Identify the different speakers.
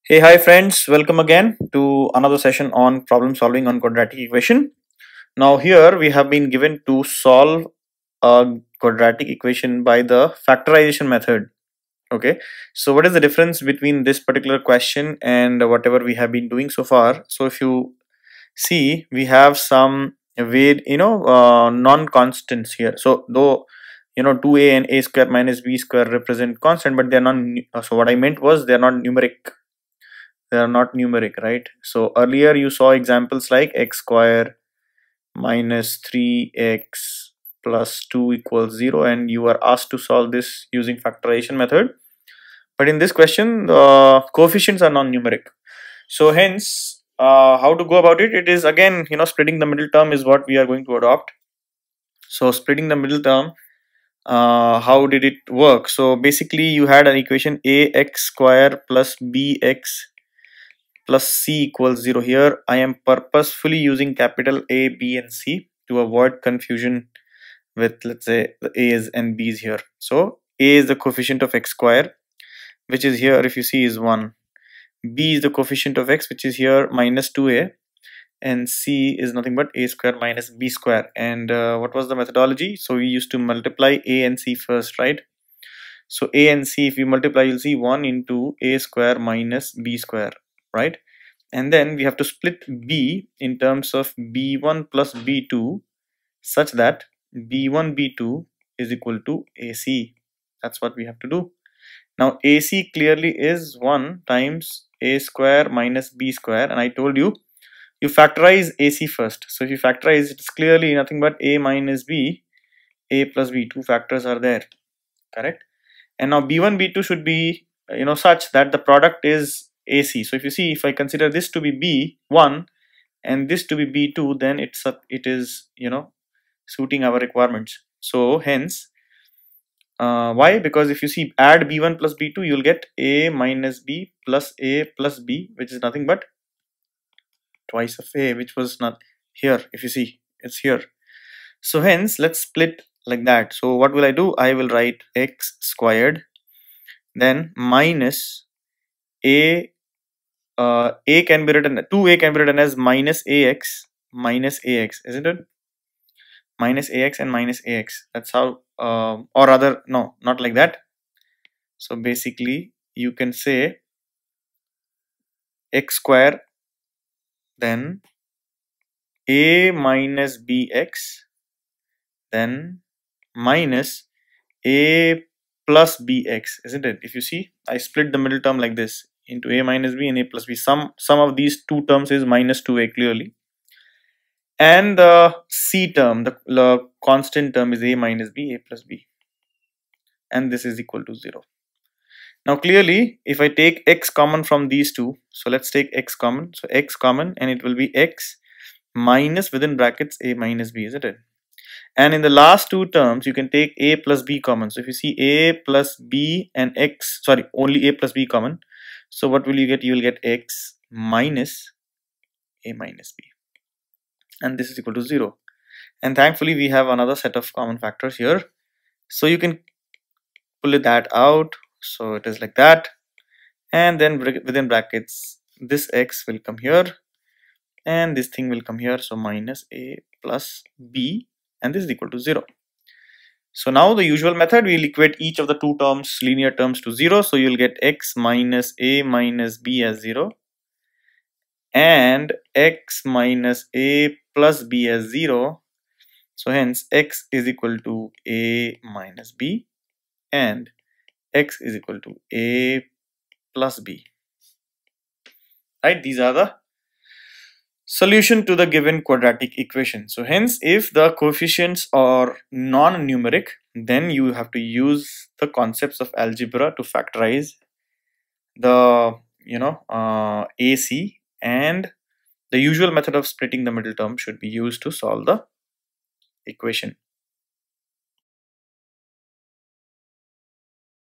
Speaker 1: Hey, hi friends, welcome again to another session on problem solving on quadratic equation. Now here we have been given to solve a quadratic equation by the factorization method. Okay, so what is the difference between this particular question and whatever we have been doing so far? So if you see, we have some weight, non-constants here. So though 2a and a square minus b square represent constant, but they are not. So what I meant was they are not numeric. They are not numeric, right? So earlier you saw examples like x square minus 3x plus 2 equals 0, and you are asked to solve this using factorization method. But in this question, the coefficients are non-numeric. So hence, how to go about it? It is again, splitting the middle term is what we are going to adopt. So splitting the middle term, how did it work? So basically you had an equation ax square plus bx plus c equals 0. Here I am purposefully using capital A, B and C to avoid confusion with, let's say, the A's and B's here. So A is the coefficient of x square, which is here, if you see, is 1. B is the coefficient of x, which is here minus 2a, and C is nothing but a square minus b square. And what was the methodology? So we used to multiply A and C first, right? So A and C, if you multiply, you'll see 1 into a square minus b square, right? And then we have to split b in terms of b1 plus b2 such that b1 b2 is equal to ac. That's what we have to do. Now ac clearly is 1 times a square minus b square, and I told you factorize ac first. So if you factorize, it's clearly nothing but a minus b, a plus b. Two factors are there, correct? And now b1 b2 should be such that the product is ac. So if you see, if I consider this to be b1 and this to be b2, then it is suiting our requirements. So hence, why? Because if you see, add b1 plus b2, you'll get a minus b plus a plus b, which is nothing but twice of a, which was not here. If you see, it's here. So hence, let's split like that. So what will I do? I will write x squared, then minus a can be written, 2a can be written as minus ax, isn't it? Minus ax and minus ax. That's how, or rather, no, not like that. So basically, you can say x square, then a minus bx, then minus a plus bx, isn't it? If you see, I split the middle term like this into a minus b and a plus b. Sum of these two terms is minus 2a clearly, and the c term, the constant term, is a minus b, a plus b, and this is equal to 0. Now clearly, if I take x common from these two, so let's take x common. So x common, and it will be x minus within brackets a minus b, isn't it? And in the last two terms, you can take a plus b common. So if you see a plus b and x, sorry, only a plus b common. So what will you get? You will get x minus a minus b. And this is equal to 0. And thankfully, we have another set of common factors here. So you can pull that out. So it is like that. And then within brackets, this x will come here. And this thing will come here. So minus a plus b. And this is equal to 0. So now the usual method, we'll equate each of the two terms, linear terms, to 0. So you'll get x minus a minus b as 0. And x minus a plus b as 0. So hence x is equal to a minus b and x is equal to a plus b. Right? These are the solution to the given quadratic equation. So hence, if the coefficients are non-numeric, then you have to use the concepts of algebra to factorize the AC, and the usual method of splitting the middle term should be used to solve the equation.